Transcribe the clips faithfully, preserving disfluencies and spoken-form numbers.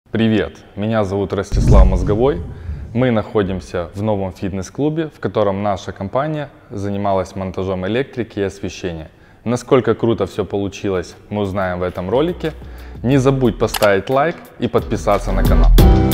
Привет, меня зовут Ростислав Мозговой. Мы находимся в новом фитнес-клубе, в котором наша компания занималась монтажом электрики и освещения. Насколько круто все получилось, мы узнаем в этом ролике. Не забудь поставить лайк и подписаться на канал.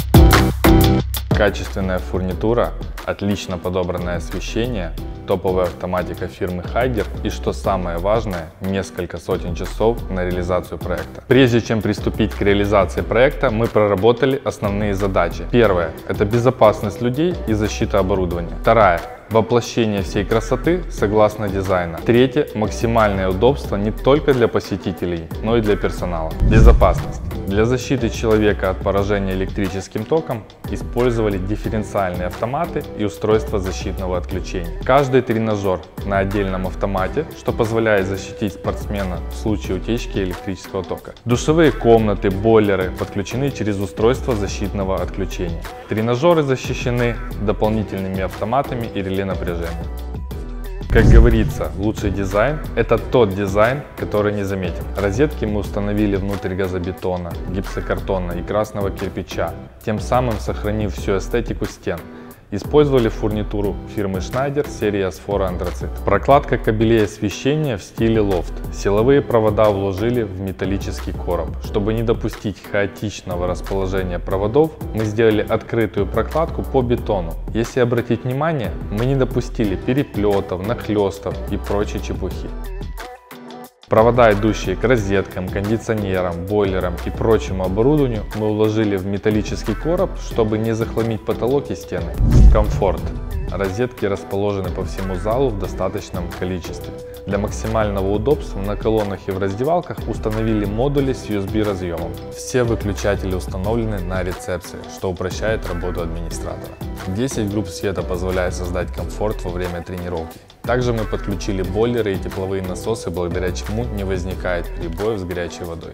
Качественная фурнитура, отлично подобранное освещение, топовая автоматика фирмы Хайгер и, что самое важное, несколько сотен часов на реализацию проекта. Прежде чем приступить к реализации проекта, мы проработали основные задачи. Первое – это безопасность людей и защита оборудования. Вторая – воплощение всей красоты согласно дизайна. Третье – максимальное удобство не только для посетителей, но и для персонала. Безопасность. Для защиты человека от поражения электрическим током использовали дифференциальные автоматы и устройства защитного отключения. Каждый тренажер на отдельном автомате, что позволяет защитить спортсмена в случае утечки электрического тока. Душевые комнаты, бойлеры подключены через устройство защитного отключения. Тренажеры защищены дополнительными автоматами и реле напряжения. Как говорится, лучший дизайн – это тот дизайн, который не заметен. Розетки мы установили внутрь газобетона, гипсокартона и красного кирпича, тем самым сохранив всю эстетику стен. Использовали фурнитуру фирмы Schneider серии Asphora Anthracis. Прокладка кабелей освещения в стиле лофт. Силовые провода вложили в металлический короб. Чтобы не допустить хаотичного расположения проводов, мы сделали открытую прокладку по бетону. Если обратить внимание, мы не допустили переплетов, нахлестов и прочей чепухи. Провода, идущие к розеткам, кондиционерам, бойлерам и прочему оборудованию, мы уложили в металлический короб, чтобы не захламить потолок и стены. Комфорт. Розетки расположены по всему залу в достаточном количестве. Для максимального удобства на колоннах и в раздевалках установили модули с ю эс би разъемом. Все выключатели установлены на рецепции, что упрощает работу администратора. десять групп света позволяет создать комфорт во время тренировки. Также мы подключили бойлеры и тепловые насосы, благодаря чему не возникает перебоев с горячей водой.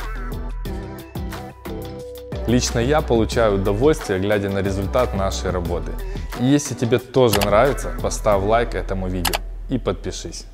Лично я получаю удовольствие, глядя на результат нашей работы. И если тебе тоже нравится, поставь лайк этому видео и подпишись.